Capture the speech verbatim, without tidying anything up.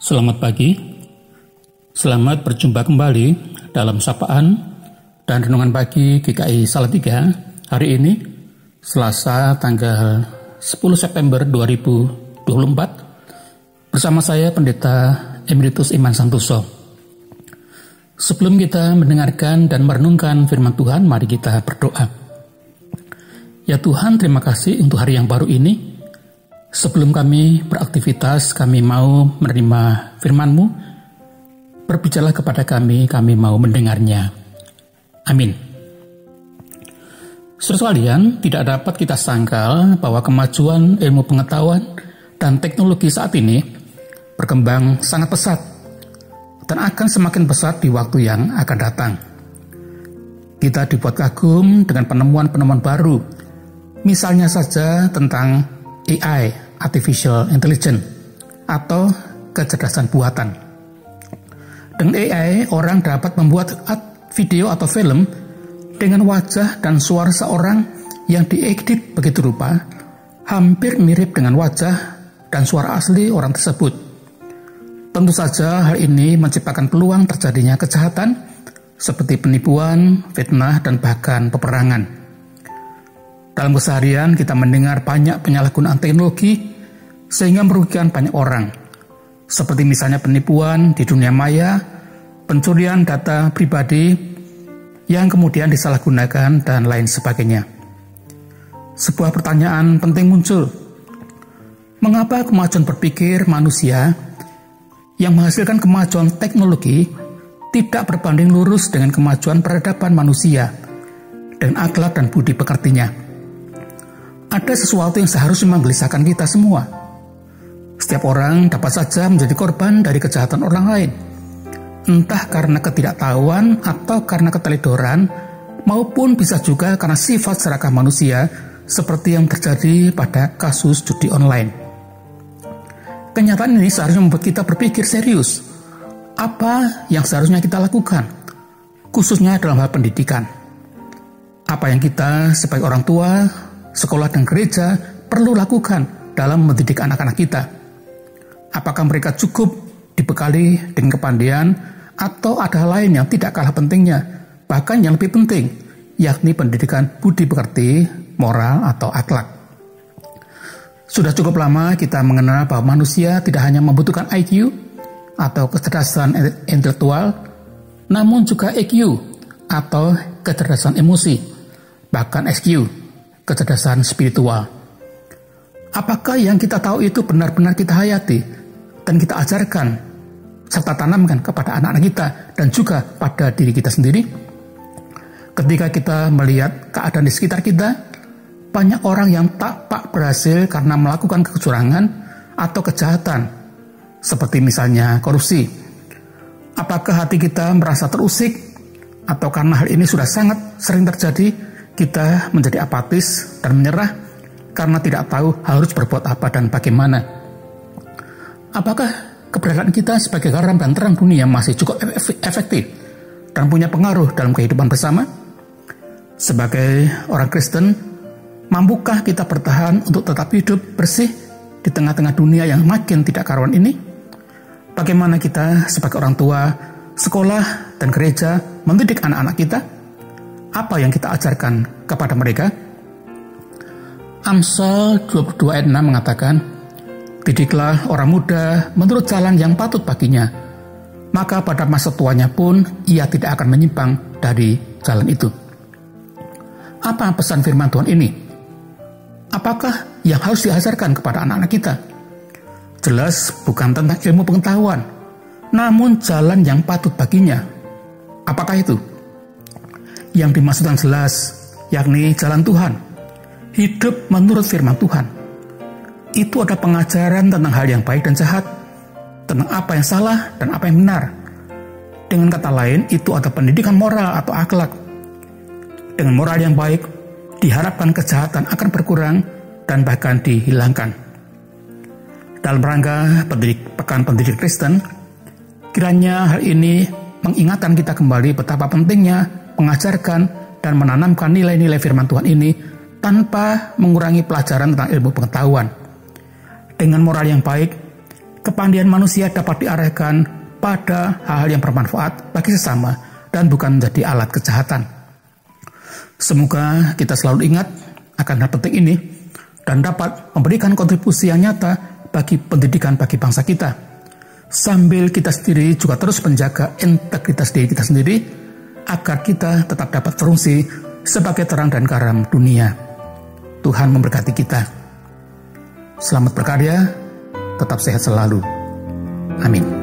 Selamat pagi, selamat berjumpa kembali dalam sapaan dan renungan pagi G K I Salatiga hari ini, Selasa tanggal sepuluh September dua ribu dua puluh empat, bersama saya Pendeta Emeritus Iman Santoso. Sebelum kita mendengarkan dan merenungkan firman Tuhan, mari kita berdoa. Ya Tuhan, terima kasih untuk hari yang baru ini. Sebelum kami beraktivitas, kami mau menerima firman-Mu. Berbicaralah kepada kami, kami mau mendengarnya. Amin. Saudara sekalian, tidak dapat kita sangkal bahwa kemajuan ilmu pengetahuan dan teknologi saat ini berkembang sangat pesat dan akan semakin pesat di waktu yang akan datang. Kita dibuat kagum dengan penemuan-penemuan baru, misalnya saja tentang A I, Artificial Intelligence, atau kecerdasan buatan. Dengan A I, orang dapat membuat video atau film dengan wajah dan suara seorang yang diedit begitu rupa, hampir mirip dengan wajah dan suara asli orang tersebut. Tentu saja hal ini menciptakan peluang terjadinya kejahatan seperti penipuan, fitnah, dan bahkan peperangan. Dalam keseharian kita mendengar banyak penyalahgunaan teknologi sehingga merugikan banyak orang, seperti misalnya penipuan di dunia maya, pencurian data pribadi yang kemudian disalahgunakan, dan lain sebagainya. Sebuah pertanyaan penting muncul. Mengapa kemajuan berpikir manusia yang menghasilkan kemajuan teknologi tidak berbanding lurus dengan kemajuan peradaban manusia dan akhlak dan budi pekertinya? Ada sesuatu yang seharusnya menggelisahkan kita semua. Setiap orang dapat saja menjadi korban dari kejahatan orang lain, entah karena ketidaktahuan atau karena keteledoran, maupun bisa juga karena sifat serakah manusia seperti yang terjadi pada kasus judi online. Kenyataan ini seharusnya membuat kita berpikir serius. Apa yang seharusnya kita lakukan, khususnya dalam hal pendidikan? Apa yang kita sebagai orang tua, sekolah dan gereja perlu lakukan dalam mendidik anak-anak kita? Apakah mereka cukup dibekali dengan kepandaian atau ada hal lain yang tidak kalah pentingnya, bahkan yang lebih penting, yakni pendidikan budi pekerti, moral atau akhlak? Sudah cukup lama kita mengenal bahwa manusia tidak hanya membutuhkan I Q atau kecerdasan intelektual, namun juga E Q atau kecerdasan emosi, bahkan S Q, kecerdasan spiritual. Apakah yang kita tahu itu benar-benar kita hayati dan kita ajarkan serta tanamkan kepada anak-anak kita dan juga pada diri kita sendiri? Ketika kita melihat keadaan di sekitar kita, banyak orang yang tak pak berhasil karena melakukan kecurangan atau kejahatan, seperti misalnya korupsi. Apakah hati kita merasa terusik, atau karena hal ini sudah sangat sering terjadi, kita menjadi apatis dan menyerah karena tidak tahu harus berbuat apa dan bagaimana? Apakah keberadaan kita sebagai garam dan terang dunia masih cukup efektif dan punya pengaruh dalam kehidupan bersama? Sebagai orang Kristen, mampukah kita bertahan untuk tetap hidup bersih di tengah-tengah dunia yang makin tidak karuan ini? Bagaimana kita sebagai orang tua, sekolah, dan gereja mendidik anak-anak kita? Apa yang kita ajarkan kepada mereka? Amsal dua puluh dua ayat enam mengatakan, "Didiklah orang muda menurut jalan yang patut baginya, maka pada masa tuanya pun ia tidak akan menyimpang dari jalan itu." Apa pesan firman Tuhan ini? Apakah yang harus diajarkan kepada anak-anak kita? Jelas bukan tentang ilmu pengetahuan, namun jalan yang patut baginya. Apakah itu? Yang dimaksudkan jelas, yakni jalan Tuhan, hidup menurut firman Tuhan. Itu ada pengajaran tentang hal yang baik dan jahat, tentang apa yang salah dan apa yang benar. Dengan kata lain, itu ada pendidikan moral atau akhlak. Dengan moral yang baik, diharapkan kejahatan akan berkurang dan bahkan dihilangkan. Dalam rangka pendidik, Pekan Pendidikan Kristen, kiranya hal ini mengingatkan kita kembali betapa pentingnya mengajarkan dan menanamkan nilai-nilai firman Tuhan ini tanpa mengurangi pelajaran tentang ilmu pengetahuan. Dengan moral yang baik, kepandaian manusia dapat diarahkan pada hal-hal yang bermanfaat bagi sesama dan bukan menjadi alat kejahatan. Semoga kita selalu ingat akan hal penting ini dan dapat memberikan kontribusi yang nyata bagi pendidikan bagi bangsa kita, sambil kita sendiri juga terus menjaga integritas diri kita sendiri agar kita tetap dapat berfungsi sebagai terang dan garam dunia. Tuhan memberkati kita. Selamat berkarya, tetap sehat selalu. Amin.